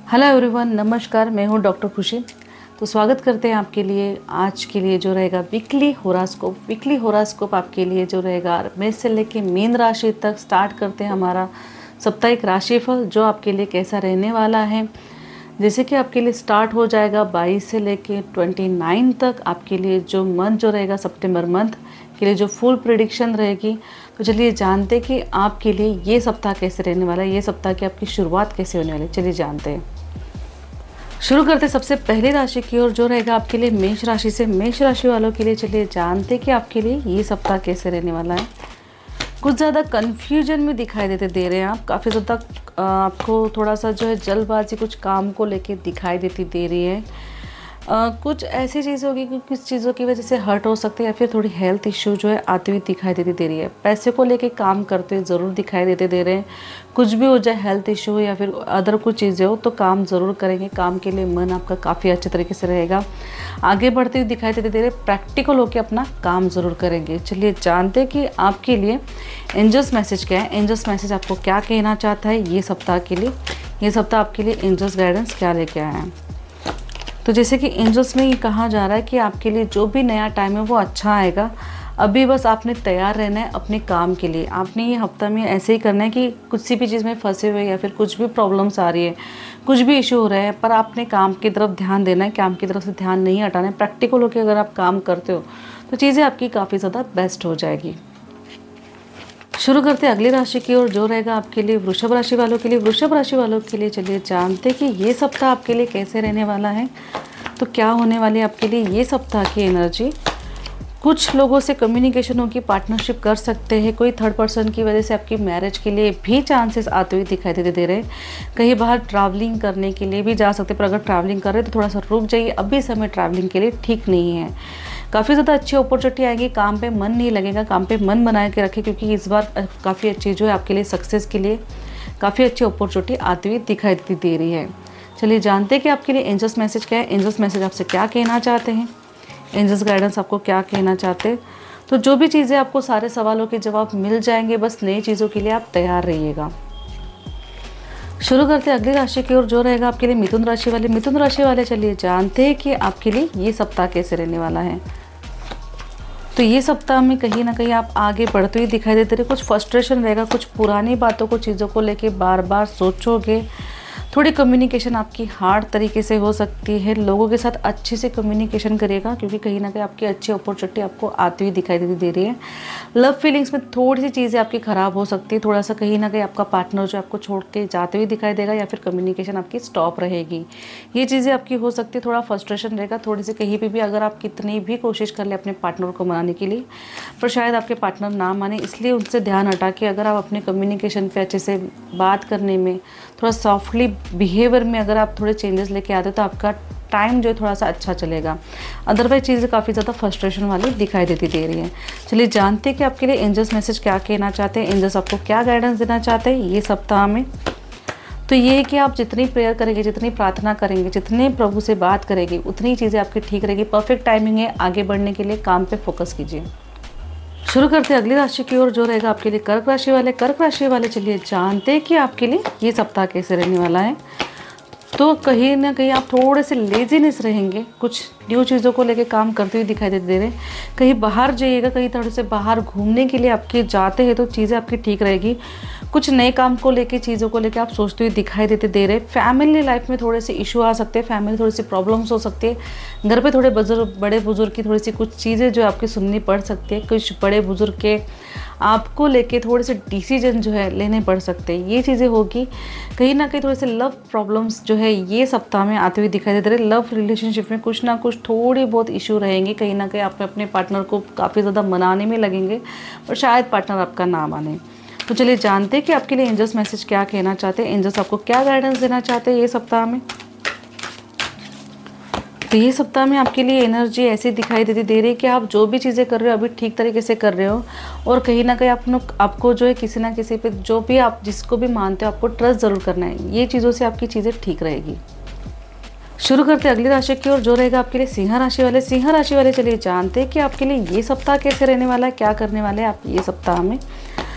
Hello everyone, नमस्कार। मैं हूँ डॉक्टर खुशी। तो स्वागत करते हैं आपके लिए आज के लिए जो रहेगा वीकली होरास्कोप आपके लिए जो रहेगा मेष से लेके मीन राशि तक स्टार्ट करते हैं हमारा साप्ताहिक राशिफल जो आपके लिए कैसा रहने वाला है। जैसे कि आपके लिए स्टार्ट हो जाएगा 22 से लेके 29 तक आपके लिए जो मंथ जो रहेगा सितंबर मंथ के लिए जो फुल प्रेडिक्शन रहेगी। तो चलिए जानते कि आपके लिए ये सप्ताह कैसे रहने वाला है, ये सप्ताह की आपकी शुरुआत कैसे होने वाली है। चलिए जानते हैं। शुरू करते सबसे पहली राशि की ओर जो रहेगा आपके लिए मेष राशि से। मेष राशि वालों के लिए चलिए जानते कि आपके लिए ये सप्ताह कैसे रहने वाला है। कुछ ज़्यादा कन्फ्यूजन में दिखाई दे रहे हैं आप। काफ़ी ज़्यादा आपको थोड़ा सा जो है जल्दबाजी कुछ काम को लेके दिखाई दे रही है। कुछ ऐसी चीज़ होगी कि किस चीज़ों की वजह से हर्ट हो सकते हैं या फिर थोड़ी हेल्थ इश्यू जो है आती हुई दिखाई दे रही है। पैसे को लेके काम करते हुए ज़रूर दिखाई दे रहे हैं। कुछ भी हो जाए, हेल्थ इश्यू हो या फिर अदर कुछ चीज़ें हो, तो काम ज़रूर करेंगे। काम के लिए मन आपका काफ़ी अच्छे तरीके से रहेगा। आगे बढ़ते हुए दिखाई दे रहे, प्रैक्टिकल होकर अपना काम ज़रूर करेंगे। चलिए जानते कि आपके लिए एंजल्स मैसेज क्या है। एंजल्स मैसेज आपको क्या कहना चाहता है ये सप्ताह के लिए। ये सप्ताह आपके लिए एंजल्स गाइडेंस क्या लेके आया है। तो जैसे कि एंजल्स में ये कहा जा रहा है कि आपके लिए जो भी नया टाइम है वो अच्छा आएगा। अभी बस आपने तैयार रहना है अपने काम के लिए। आपने ये हफ्ता में ऐसे ही करना है कि कुछ भी चीज़ में फंसे हुए या फिर कुछ भी प्रॉब्लम्स आ रही है, कुछ भी इशू हो रहे हैं, पर आपने काम की तरफ ध्यान देना है। काम की तरफ से ध्यान नहीं हटाना है। प्रैक्टिकल होकर अगर आप काम करते हो तो चीज़ें आपकी काफ़ी ज़्यादा बेस्ट हो जाएगी। शुरू करते हैं अगली राशि की ओर जो रहेगा आपके लिए वृषभ राशि वालों के लिए। वृषभ राशि वालों के लिए चलिए जानते कि ये सप्ताह आपके लिए कैसे रहने वाला है। तो क्या होने वाली है आपके लिए ये सप्ताह की एनर्जी। कुछ लोगों से कम्युनिकेशन होगी, पार्टनरशिप कर सकते हैं। कोई थर्ड पर्सन की वजह से आपकी मैरिज के लिए भी चांसेस आते हुए दिखाई दे रहे हैं। कहीं बाहर ट्रैवलिंग करने के लिए भी जा सकते हैं, पर अगर ट्रैवलिंग कर रहे हैं तो थोड़ा सा रुक जाइए। अभी समय ट्रैवलिंग के लिए ठीक नहीं है। काफ़ी ज़्यादा अच्छी अपॉर्चुनिटी आएगी। काम पे मन नहीं लगेगा, काम पे मन बना के रखें क्योंकि इस बार काफ़ी अच्छी जो है आपके लिए सक्सेस के लिए काफ़ी अच्छी अपॉर्चुनिटी आती हुई दिखाई दे रही है। चलिए जानते हैं कि आपके लिए एंजल्स मैसेज क्या है। एंजल्स मैसेज आपसे क्या कहना चाहते हैं, एंजल्स गाइडेंस आपको क्या कहना चाहते हैं। तो जो भी चीज़ें आपको सारे सवालों के जवाब मिल जाएंगे, बस नई चीज़ों के लिए आप तैयार रहिएगा। शुरू करते हैं अगली राशि की ओर जो रहेगा आपके लिए मिथुन राशि वाले। मिथुन राशि वाले चलिए जानते हैं कि आपके लिए ये सप्ताह कैसे रहने वाला है। तो ये सप्ताह में कहीं ना कहीं आप आगे बढ़ते हुए दिखाई देते रहे। कुछ फ्रस्ट्रेशन रहेगा, कुछ पुरानी बातों को, चीज़ों को लेके बार बार सोचोगे। थोड़ी कम्युनिकेशन आपकी हार्ड तरीके से हो सकती है। लोगों के साथ अच्छे से कम्युनिकेशन करिएगा क्योंकि कहीं ना कहीं आपकी अच्छी अपॉर्चुनिटी आपको आती हुई दिखाई दे रही है। लव फीलिंग्स में थोड़ी सी चीज़ें आपकी ख़राब हो सकती है। थोड़ा सा कहीं ना कहीं आपका पार्टनर जो आपको छोड़ के जाते हुए दिखाई देगा या फिर कम्युनिकेशन आपकी स्टॉप रहेगी। ये चीज़ें आपकी हो सकती है। थोड़ा फ्रस्ट्रेशन रहेगा थोड़ी सी कहीं पर भी, अगर आप कितनी भी कोशिश कर ले अपने पार्टनर को मनाने के लिए, पर शायद आपके पार्टनर ना माने। इसलिए उनसे ध्यान हटा के अगर आप अपने कम्युनिकेशन पे अच्छे से बात करने में, थोड़ा सॉफ्टली बिहेवियर में अगर आप थोड़े चेंजेस लेके आते हो तो आपका टाइम जो है थोड़ा सा अच्छा चलेगा। अदरवाइज चीज़ें काफ़ी ज़्यादा फ्रस्ट्रेशन वाली दिखाई दे रही है। चलिए जानते हैं कि आपके लिए एंजल्स मैसेज क्या कहना चाहते हैं, एंजल्स आपको क्या गाइडेंस देना चाहते हैं ये सप्ताह में। तो ये है कि आप जितनी प्रेयर करेंगे, जितनी प्रार्थना करेंगे, जितने प्रभु से बात करेंगे, उतनी चीज़ें आपकी ठीक रहेगी। परफेक्ट टाइमिंग है आगे बढ़ने के लिए। काम पे फोकस कीजिए। शुरू करते हैं अगली राशि की ओर जो रहेगा आपके लिए कर्क राशि वाले। कर्क राशि वाले चलिए जानते हैं कि आपके लिए ये सप्ताह कैसे रहने वाला है। तो कहीं ना कहीं आप थोड़े से लेजीनेस रहेंगे। कुछ न्यू चीज़ों को लेके काम करते हुए दिखाई दे रहे हैं। कहीं बाहर जाइएगा, कहीं थोड़े से बाहर घूमने के लिए आपके जाते हैं तो चीज़ें आपकी ठीक रहेगी। कुछ नए काम को लेके, चीज़ों को लेके आप सोचते हुए दिखाई दे रहे। फैमिली लाइफ में थोड़े से इशू आ सकते हैं, फैमिली थोड़ी सी प्रॉब्लम्स हो सकती है। घर पे थोड़े बड़े बुजुर्ग की थोड़ी सी कुछ चीज़ें जो आपकी सुननी पड़ सकती है। कुछ बड़े बुजुर्ग के आपको लेके थोड़े से डिसीजन जो है लेने पड़ सकते हैं। ये चीज़ें होगी। कहीं ना कहीं थोड़े से लव प्रॉब्लम्स जो है ये सप्ताह में आते हुए दिखाई दे रहे। लव रिलेशनशिप में कुछ ना कुछ थोड़ी बहुत इशू रहेंगे। कहीं ना कहीं आप अपने पार्टनर को काफ़ी ज़्यादा मनाने में लगेंगे और शायद पार्टनर आपका ना माने। तो चलिए जानते हैं कि आपके लिए एंजल्स मैसेज क्या कहना चाहते हैं, एंजल्स आपको क्या गाइडेंस देना चाहते हैं ये सप्ताह में। तो ये सप्ताह में आपके लिए एनर्जी ऐसी दिखाई दे रही है कि आप जो भी चीज़ें कर रहे हो अभी ठीक तरीके से कर रहे हो और कहीं ना कहीं आपको जो है किसी ना किसी पे, जो भी आप जिसको भी मानते हो, आपको ट्रस्ट ज़रूर करना है। ये चीज़ों से आपकी चीज़ें ठीक रहेगी। शुरू करते हैं अगली राशि की ओर जो रहेगा आपके लिए सिंह राशि वाले। सिंह राशि वाले चलिए जानते हैं कि आपके लिए ये सप्ताह कैसे रहने वाला है, क्या करने वाले हैं आप ये सप्ताह में। तो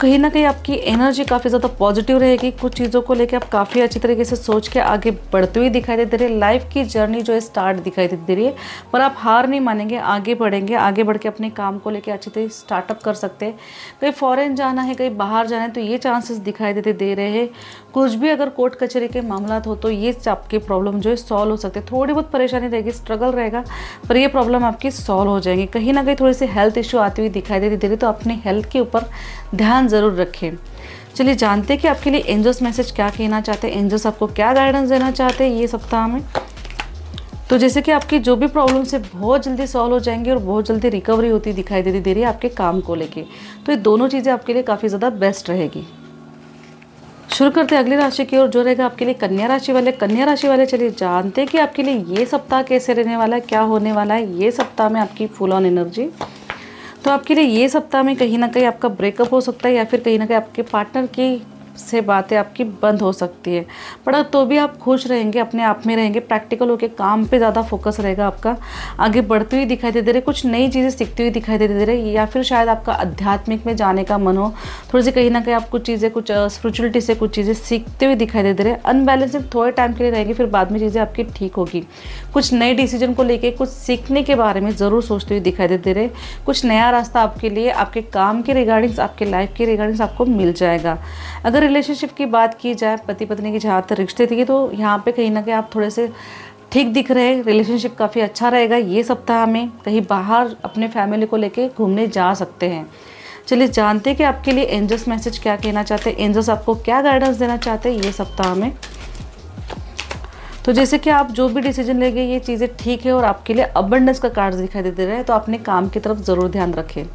कहीं ना कहीं आपकी एनर्जी काफ़ी ज़्यादा पॉजिटिव रहेगी। कुछ चीज़ों को लेकर आप काफ़ी अच्छी तरीके से सोच के आगे बढ़ते हुए दिखाई दे रहे हैं। लाइफ की जर्नी जो है स्टार्ट दिखाई दे रही है, पर आप हार नहीं मानेंगे, आगे बढ़ेंगे। आगे बढ़ के अपने काम को लेकर अच्छी तरीके से स्टार्टअप कर सकते हैं। कहीं फॉरेन जाना है, कहीं बाहर जाना है, तो ये चांसेस दिखाई दे रहे हैं। कुछ भी अगर कोर्ट कचहरी के मामला हो तो ये आपकी प्रॉब्लम जो है सॉल्व हो सकते हैं। थोड़ी बहुत परेशानी रहेगी, स्ट्रगल रहेगा, पर ये प्रॉब्लम आपकी सॉल्व हो जाएंगी। कहीं ना कहीं थोड़ी सी हेल्थ इश्यू आती हुई दिखाई दे रही, तो अपनी हेल्थ के ऊपर ध्यान ज़रूर रखें। चलिए जानते हैं कि आपके लिए एंजल्स मैसेज क्या कहना चाहते हैं, एंजल्स आपको क्या गाइडेंस देना चाहते हैं ये सप्ताह में। तो जैसे कि आपकी जो भी प्रॉब्लम्स है बहुत जल्दी सॉल्व हो जाएंगी और बहुत जल्दी रिकवरी होती दिखाई दे रही है आपके काम को लेके। तो ये दोनों चीज़ें आपके लिए काफ़ी ज़्यादा बेस्ट रहेगी। शुरू करते हैं अगली राशि की ओर, जो रहेगा आपके लिए कन्या राशि वाले। कन्या राशि वाले चलिए जानते हैं कि आपके लिए ये सप्ताह कैसे रहने वाला है, क्या होने वाला है ये सप्ताह में आपकी फुल ऑन एनर्जी। तो आपके लिए ये सप्ताह में कहीं ना कहीं आपका ब्रेकअप हो सकता है, या फिर कहीं ना कहीं आपके पार्टनर की से बातें आपकी बंद हो सकती है, पर तो भी आप खुश रहेंगे, अपने आप में रहेंगे, प्रैक्टिकल होकर काम पे ज़्यादा फोकस रहेगा आपका। आगे बढ़ती हुई दिखाई दे रहे, कुछ नई चीज़ें सीखती हुई दिखाई दे रही, या फिर शायद आपका आध्यात्मिक में जाने का मन हो, थोड़ी सी कहीं ना कहीं आप कुछ चीज़ें, कुछ स्पिरिचुअलिटी से कुछ चीज़ें सीखते हुए दिखाई दे रहे। अनबैलेंसिंग थोड़े टाइम के लिए रहेंगे, फिर बाद में चीज़ें आपकी ठीक होगी। कुछ नए डिसीजन को लेके, कुछ सीखने के बारे में ज़रूर सोचते हुए दिखाई दे रहे। कुछ नया रास्ता आपके लिए, आपके काम के रिगार्डिंग्स, आपके लाइफ के रिगार्डिंग्स आपको मिल जाएगा। अगर रिलेशनशिप की बात की जाए, पति पत्नी की जहाँ तक रिश्ते थी, तो यहाँ पे कहीं ना कहीं आप थोड़े से ठीक दिख रहे हैं। रिलेशनशिप काफ़ी अच्छा रहेगा ये सप्ताह में। कहीं बाहर अपने फैमिली को लेके घूमने जा सकते हैं। चलिए जानते हैं कि आपके लिए एंजल्स मैसेज क्या कहना चाहते हैं, एंजल्स आपको क्या गाइडेंस देना चाहते हैं ये सप्ताह में। तो जैसे कि आप जो भी डिसीजन लेंगे ये चीज़ें ठीक है और आपके लिए अबंडेंस का कार्ड दिखाई दे रहा है, तो अपने काम की तरफ ज़रूर ध्यान रखें।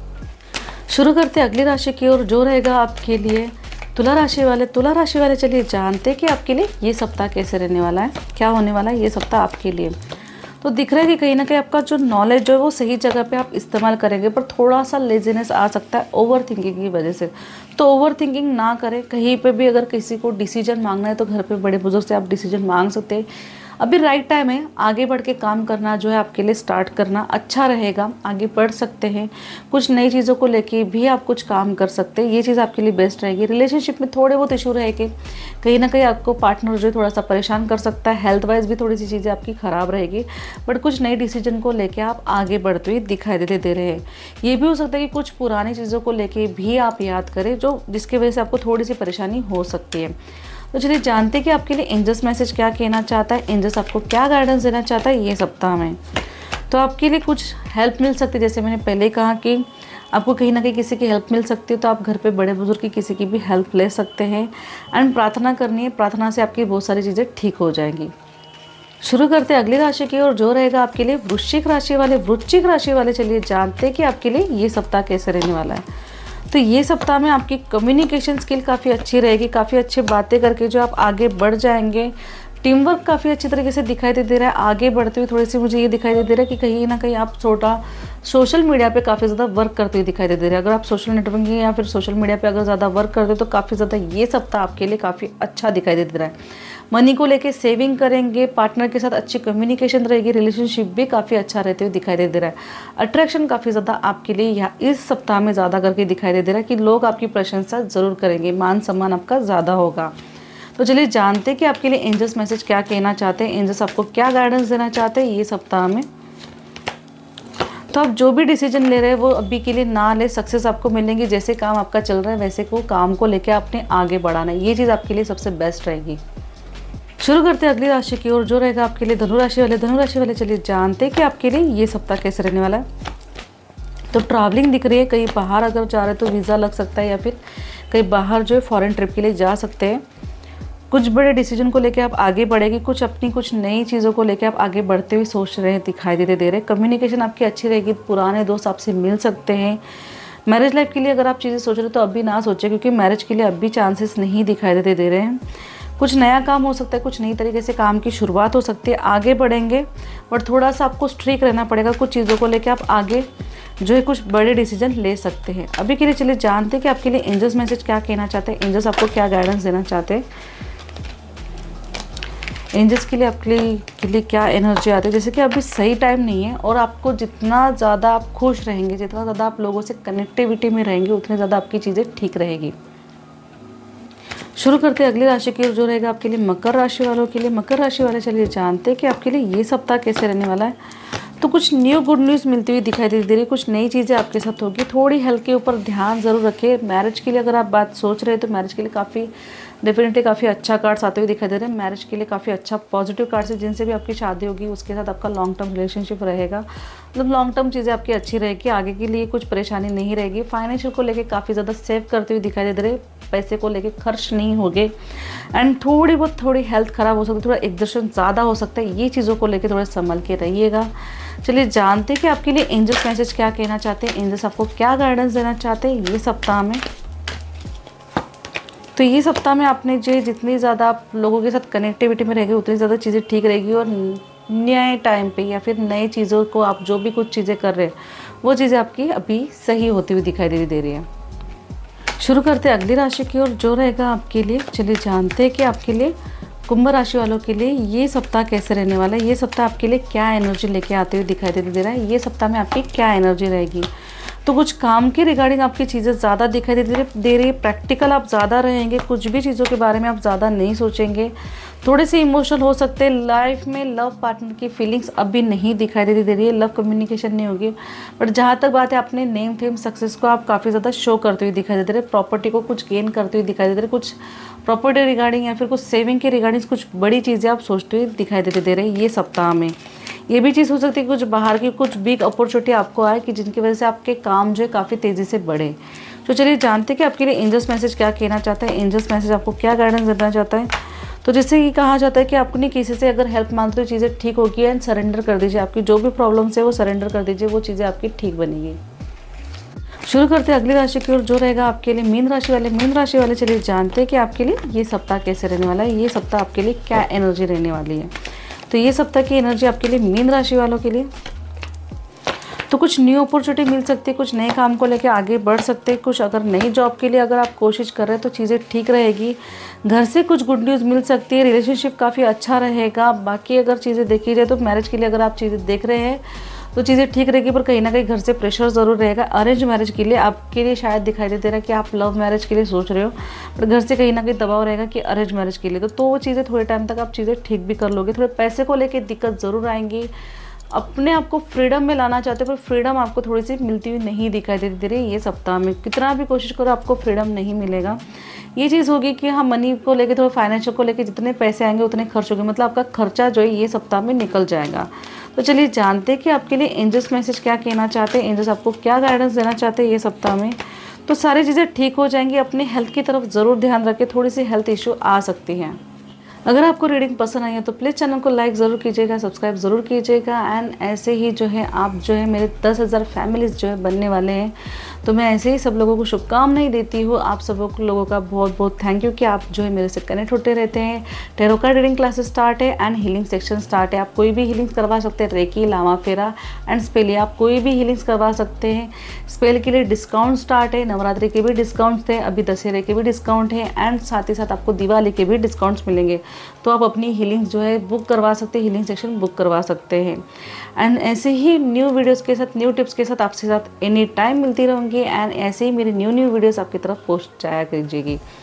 शुरू करते हैं अगली राशि की ओर, जो रहेगा आपके लिए तुला राशि वाले। तुला राशि वाले चलिए जानते हैं कि आपके लिए ये सप्ताह कैसे रहने वाला है, क्या होने वाला है ये सप्ताह आपके लिए। तो दिख रहा है कि कहीं ना कहीं आपका जो नॉलेज जो है वो सही जगह पे आप इस्तेमाल करेंगे, पर थोड़ा सा लेजीनेस आ सकता है ओवर थिंकिंग की वजह से। तो ओवर थिंकिंग ना करें। कहीं पे भी अगर किसी को डिसीजन मांगना है तो घर पे बड़े बुजुर्ग से आप डिसीजन मांग सकते हैं। अभी राइट टाइम है, आगे बढ़ के काम करना जो है आपके लिए स्टार्ट करना अच्छा रहेगा। आगे बढ़ सकते हैं, कुछ नई चीज़ों को लेके भी आप कुछ काम कर सकते हैं, ये चीज़ आपके लिए बेस्ट रहेगी। रिलेशनशिप में थोड़े बहुत इशू रहेंगे, कहीं ना कहीं आपको पार्टनर जो है थोड़ा सा परेशान कर सकता है। हेल्थ वाइज भी थोड़ी सी चीज़ें आपकी ख़राब रहेगी, बट कुछ नए डिसीजन को लेके आप आगे बढ़ते हुए दिखाई दे रहे हैं। ये भी हो सकता है कि कुछ पुरानी चीज़ों को लेके भी आप याद करें, जो जिसकी वजह से आपको थोड़ी सी परेशानी हो सकती है। तो चलिए जानते हैं कि आपके लिए एंजल्स मैसेज क्या कहना चाहता है, एंजल्स आपको क्या गाइडेंस देना चाहता है ये सप्ताह में। तो आपके लिए कुछ हेल्प मिल सकती है, जैसे मैंने पहले कहा कि आपको कहीं ना कहीं किसी की हेल्प मिल सकती है, तो आप घर पे बड़े बुजुर्ग की किसी की भी हेल्प ले सकते हैं। एंड प्रार्थना करनी है, प्रार्थना से आपकी बहुत सारी चीज़ें ठीक हो जाएंगी। शुरू करते हैं अगली राशि की ओर, जो रहेगा आपके लिए वृश्चिक राशि वाले। वृश्चिक राशि वाले चलिए जानते हैं कि आपके लिए ये सप्ताह कैसे रहने वाला है। तो ये सप्ताह में आपकी कम्युनिकेशन स्किल काफ़ी अच्छी रहेगी, काफ़ी अच्छी बातें करके जो आप आगे बढ़ जाएंगे। टीम वर्क काफ़ी अच्छी तरीके से दिखाई दे रहा है। आगे बढ़ते हुए थोड़ी सी मुझे ये दिखाई दे रहा है कि कहीं ना कहीं आप छोटा सोशल मीडिया पे काफ़ी ज़्यादा वर्क करते हुए दिखाई दे रहे हैं। अगर आप सोशल नेटवर्किंग या फिर सोशल मीडिया पे अगर ज़्यादा वर्क करते हो तो काफ़ी ज़्यादा ये सप्ताह आपके लिए काफ़ी अच्छा दिखाई दे रहा है। मनी को लेके सेविंग करेंगे, पार्टनर के साथ अच्छी कम्युनिकेशन रहेगी, रिलेशनशिप भी काफ़ी अच्छा रहते हुए दिखाई दे रहा है। अट्रैक्शन काफ़ी ज़्यादा आपके लिए यहाँ इस सप्ताह में ज़्यादा करके दिखाई दे रहा है कि लोग आपकी प्रशंसा ज़रूर करेंगे, मान सम्मान आपका ज़्यादा होगा। तो चलिए जानते हैं कि आपके लिए एंजल्स मैसेज क्या कहना चाहते हैं, एंजल्स आपको क्या गाइडेंस देना चाहते हैं ये सप्ताह में। तो आप जो भी डिसीजन ले रहे हैं वो अभी के लिए ना ले, सक्सेस आपको मिलेंगी। जैसे काम आपका चल रहा है वैसे को काम को लेकर आपने आगे बढ़ाना है, ये चीज़ आपके लिए सबसे बेस्ट रहेगी। शुरू करते हैं अगली राशि की ओर, जो रहेगा आपके लिए धनु राशि वाले। धनु राशि वाले चलिए जानते हैं कि आपके लिए ये सप्ताह कैसे रहने वाला है। तो ट्रैवलिंग दिख रही है, कहीं बाहर अगर जा रहे हैं तो वीज़ा लग सकता है, या फिर कहीं बाहर जो है फॉरेन ट्रिप के लिए जा सकते हैं। कुछ बड़े डिसीजन को लेकर आप आगे बढ़ेंगे, कुछ अपनी कुछ नई चीज़ों को लेकर आप आगे बढ़ते हुए सोच रहे हैं, दिखाई दे रहे। कम्युनिकेशन आपकी अच्छी रहेगी, पुराने दोस्त आपसे मिल सकते हैं। मैरिज लाइफ के लिए अगर आप चीज़ें सोच रहे हो तो अभी ना सोचें, क्योंकि मैरिज के लिए अभी चांसेस नहीं दिखाई दे रहे हैं। कुछ नया काम हो सकता है, कुछ नई तरीके से काम की शुरुआत हो सकती है, आगे बढ़ेंगे, बट थोड़ा सा आपको स्ट्रिक्ट रहना पड़ेगा। कुछ चीज़ों को लेकर आप आगे जो है कुछ बड़े डिसीजन ले सकते हैं। अभी के लिए चलिए जानते हैं कि आपके लिए एंजल्स मैसेज क्या कहना चाहते हैं, एंजल्स आपको क्या गाइडेंस देना चाहते हैं। एंजल्स के लिए आपके लिए क्या एनर्जी आती है। जैसे कि अभी सही टाइम नहीं है और आपको जितना ज़्यादा आप खुश रहेंगे, जितना ज़्यादा आप लोगों से कनेक्टिविटी में रहेंगे, उतनी ज़्यादा आपकी चीज़ें ठीक रहेगी। शुरू करते हैं अगली राशि की, जो रहेगा आपके लिए मकर राशि वालों के लिए। मकर राशि वाले चलिए जानते हैं कि आपके लिए ये सप्ताह कैसे रहने वाला है। तो कुछ न्यू गुड न्यूज़ मिलती हुई दिखाई दे रही है, कुछ नई चीज़ें आपके साथ होगी। थोड़ी हेल्थ के ऊपर ध्यान ज़रूर रखें। मैरिज के लिए अगर आप बात सोच रहे हैं तो मैरिज के लिए काफ़ी डेफिनेटली काफ़ी अच्छा कार्ड्स आते हुए दिखाई दे रहे हैं। मैरिज के लिए काफ़ी अच्छा पॉजिटिव कार्ड्स है। जिनसे भी आपकी शादी होगी उसके साथ आपका लॉन्ग टर्म रिलेशनशिप रहेगा, मतलब लॉन्ग टर्म चीज़ें आपकी अच्छी रहेगी, आगे के लिए कुछ परेशानी नहीं रहेगी। फाइनेंशियल को लेकर काफ़ी ज़्यादा सेव करते हुए दिखाई दे रहे, पैसे को लेकर खर्च नहीं होगे। एंड थोड़ी हेल्थ ख़राब हो सकती है, थोड़ा एक्सर्शन ज़्यादा हो सकता है, ये चीज़ों को लेकर थोड़ा संभल के रहिएगा। चलिए जानते हैं कि आपके लिए एंजल्स मैसेज क्या कहना चाहते हैं, एंजल्स आपको क्या गाइडेंस देना चाहते हैं ये सप्ताह में। तो ये सप्ताह में आपने जो जितनी ज़्यादा आप लोगों के साथ कनेक्टिविटी में रहेगी उतनी ज़्यादा चीज़ें ठीक रहेगी, और नए टाइम पे या फिर नई चीज़ों को आप जो भी कुछ चीज़ें कर रहे हैं वो चीज़ें आपकी अभी सही होती हुई दिखाई दे रही है। शुरू करते हैं अगली राशि की ओर, जो रहेगा आपके लिए। चलिए जानते हैं कि आपके लिए कुंभ राशि वालों के लिए ये सप्ताह कैसे रहने वाला है। ये सप्ताह आपके लिए क्या एनर्जी लेके आते हुए दिखाई दे रहा है, ये सप्ताह में आपकी क्या एनर्जी रहेगी। तो कुछ काम के रिगार्डिंग आपकी चीज़ें ज़्यादा दिखाई दे रही है। प्रैक्टिकल आप ज़्यादा रहेंगे, कुछ भी चीज़ों के बारे में आप ज़्यादा नहीं सोचेंगे। थोड़े से इमोशनल हो सकते हैं। लाइफ में लव पार्टनर की फीलिंग्स अभी नहीं दिखाई दे रही है, लव कम्युनिकेशन नहीं होगी। बट जहाँ तक बात है अपने नेम फेम सक्सेस को आप काफ़ी ज़्यादा शो करते हुए दिखाई दे रहे, प्रॉपर्टी को कुछ गेन करते हुए दिखाई दे रहे, कुछ प्रॉपर्टी रिगार्डिंग या फिर कुछ सेविंग के रिगार्डिंग कुछ बड़ी चीज़ें आप सोचते हुए दिखाई दे रहे ये सप्ताह में। ये भी चीज़ हो सकती है कुछ बाहर की कुछ बिग अपॉर्चुनिटी आपको आए कि जिनकी वजह से आपके काम जो है काफ़ी तेज़ी से बढ़े। तो चलिए जानते हैं कि आपके लिए एंजल्स मैसेज क्या कहना चाहता है, एंजल्स मैसेज आपको क्या गाइडेंस देना चाहता है। तो जैसे कि कहा जाता है कि अपनी किसी से अगर हेल्प मांगते हो चीज़ें ठीक होगी, एंड सरेंडर कर दीजिए। आपकी जो भी प्रॉब्लम्स है वो सरेंडर कर दीजिए, वो चीज़ें आपकी ठीक बनेगी। शुरू करते हैं अगली राशि की ओर, जो रहेगा आपके लिए मीन राशि वाले। मीन राशि वाले चलिए जानते हैं कि आपके लिए ये सप्ताह कैसे रहने वाला है, ये सप्ताह आपके लिए क्या एनर्जी रहने वाली है। तो ये सप्ताह की एनर्जी आपके लिए मीन राशि वालों के लिए, तो कुछ न्यू अपॉर्चुनिटी मिल सकती है, कुछ नए काम को लेकर आगे बढ़ सकते हैं। कुछ अगर नई जॉब के लिए अगर आप कोशिश कर रहे हैं तो चीज़ें ठीक रहेगी। घर से कुछ गुड न्यूज़ मिल सकती है, रिलेशनशिप काफ़ी अच्छा रहेगा। बाकी अगर चीज़ें देखी जाए तो मैरिज के लिए अगर आप चीज़ें देख रहे हैं तो चीज़ें ठीक रहेगी, पर कहीं ना कहीं घर से प्रेशर ज़रूर रहेगा। अरेंज मैरिज के लिए आपके लिए शायद दिखाई दे रहा है कि आप लव मैरिज के लिए सोच रहे हो, पर घर से कहीं ना कहीं दबाव रहेगा कि अरेंज मैरिज के लिए। तो वो चीज़ें थोड़े टाइम तक आप चीज़ें ठीक भी कर लोगे। थोड़े पैसे को लेकर दिक्कत ज़रूर आएंगी। अपने आप को फ्रीडम में लाना चाहते हो पर फ्रीडम आपको थोड़ी सी मिलती हुई नहीं दिखाई दे रही ये सप्ताह में। कितना भी कोशिश करो आपको फ्रीडम नहीं मिलेगा। ये चीज़ होगी कि हाँ मनी को लेके थोड़ा फाइनेंशियल को लेके जितने पैसे आएंगे उतने खर्च होंगे, मतलब आपका खर्चा जो है ये सप्ताह में निकल जाएगा। तो चलिए जानते हैं कि आपके लिए एंजल्स मैसेज क्या कहना चाहते हैं, एंजल्स आपको क्या गाइडेंस देना चाहते हैं ये सप्ताह में। तो सारी चीज़ें ठीक हो जाएंगी। अपने हेल्थ की तरफ ज़रूर ध्यान रखें, थोड़ी सी हेल्थ इशू आ सकती हैं। अगर आपको रीडिंग पसंद आई है तो प्लीज़ चैनल को लाइक ज़रूर कीजिएगा, सब्सक्राइब ज़रूर कीजिएगा। एंड ऐसे ही जो है आप जो है मेरे 10,000 फैमिलीज़ जो है बनने वाले हैं, तो मैं ऐसे ही सब लोगों को शुभकामनाएं देती हूँ। आप सब लोगों का बहुत बहुत थैंक यू कि आप जो है मेरे से कनेक्ट होते रहते हैं। Tarot card reading classes start है एंड हीलिंग सेक्शन स्टार्ट है। आप कोई भी हीलिंग्स करवा सकते हैं, रेकी, लामा फेरा एंड स्पेल, आप कोई भी हीलिंग्स करवा सकते हैं। स्पेल के लिए डिस्काउंट स्टार्ट है, नवरात्रि के भी डिस्काउंट्स थे, अभी दशहरे के भी डिस्काउंट है, एंड साथ ही साथ आपको दिवाली के भी डिस्काउंट्स मिलेंगे। तो आप अपनी हीलिंग्स जो है बुक करवा सकते हैं, हीलिंग सेक्शन बुक करवा सकते हैं। एंड ऐसे ही न्यू वीडियोस के साथ, न्यू टिप्स के साथ आपसे साथ एनी टाइम मिलती रहूँगी। एंड ऐसे ही मेरी न्यू वीडियोस आपकी तरफ पोस्ट जाया कीजिएगी।